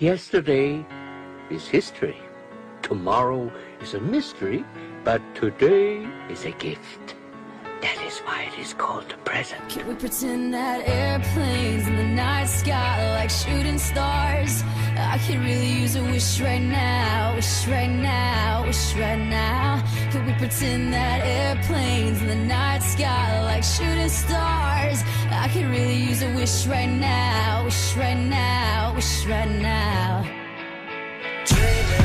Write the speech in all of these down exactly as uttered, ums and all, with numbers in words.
Yesterday is history. Tomorrow is a mystery, but today is a gift. That is why it is called a present. Can we pretend that airplanes in the night sky like shooting stars? I could really use a wish right now, wish right now, wish right now. Can we pretend that airplanes in the night sky like shooting stars? I could really use a wish right now, wish right now, wish right now. Dreaming.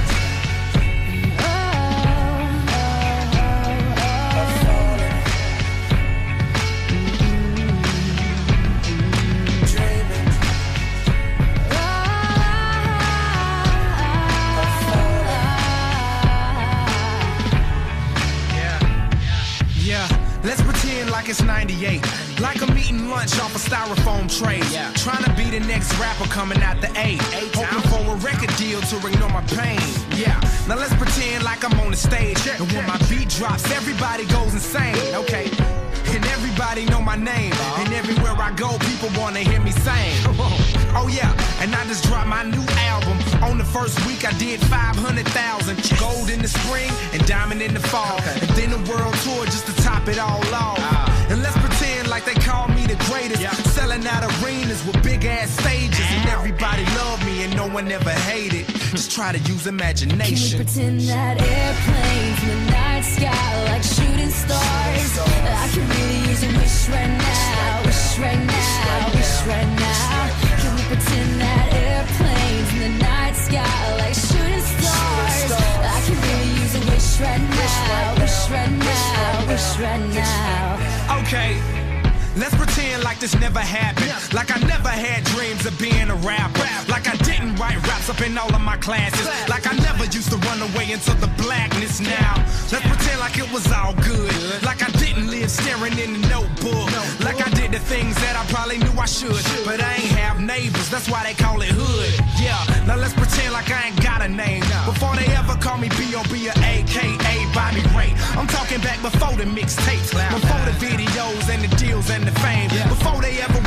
Let's pretend like it's ninety-eight, like I'm eating lunch off a styrofoam tray. Yeah. Trying to be the next rapper coming out the eight, hoping for a record deal to ignore my pain. Yeah, now let's pretend like I'm on the stage, and when my beat drops, everybody goes insane. Okay, and everybody know my name, and everywhere I go, people wanna hear me sing. Oh yeah, and I just dropped my new album. On the first week, I did five hundred thousand. Gold in the spring and diamond in the fall, and then a world tour just to top it all off. And let's pretend like they call me the greatest, selling out arenas with big ass stages, and everybody love me and no one ever hated. Just try to use imagination. Can we pretend that airplanes in the night sky like shooting stars? I can really use a wish right now, wish right now, wish right now. Can we pretend that airplanes in the night sky like shooting stars? I can really use a wish right now, wish right now, wish right now. Okay, let's pretend like this never happened, like I never had dreams of being a rapper, like I didn't write raps up in all of my classes, like I never used to run away into the blackness. Now let's pretend like it was all good, like I didn't live staring in the notebook, like I did the things that I probably knew I should, but I ain't have neighbors, that's why they call it hood. Yeah, now let's pretend like I ain't got a name, before they ever call me B O B or A K A Bobby Ray. I'm talking back before the mixtapes, before the videos and the deals and the fame, before they ever